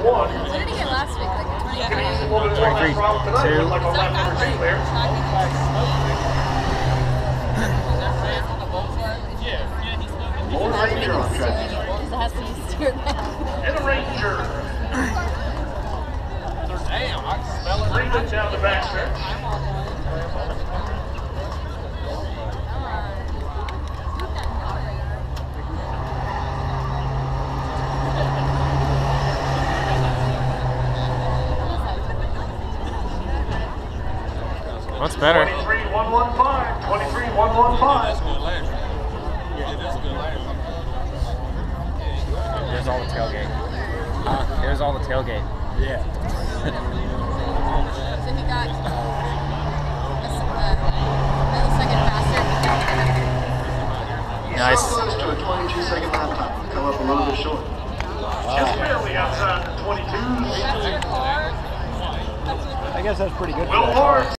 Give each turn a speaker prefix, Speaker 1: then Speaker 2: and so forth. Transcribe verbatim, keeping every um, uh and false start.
Speaker 1: one.
Speaker 2: What did he get last week? Like twenty-three?
Speaker 1: twenty-three, two. Like a lap number two there. More Ranger on track.
Speaker 2: Because it has to be steered now.
Speaker 1: And a Ranger.
Speaker 3: Damn, I can smell it.
Speaker 1: Three bits down the back stretch.
Speaker 4: What's better?
Speaker 1: twenty-three one one five. twenty-three one one five.
Speaker 4: Here's all the tailgate. Uh, here's all the tailgate.
Speaker 3: Yeah.
Speaker 2: So he got a millisecond faster.
Speaker 4: Nice.
Speaker 1: Close to a twenty-two second lap time. Come up a little bit short. Just barely outside the twenty-two.
Speaker 3: I guess that's pretty good.
Speaker 1: Will Lawrence.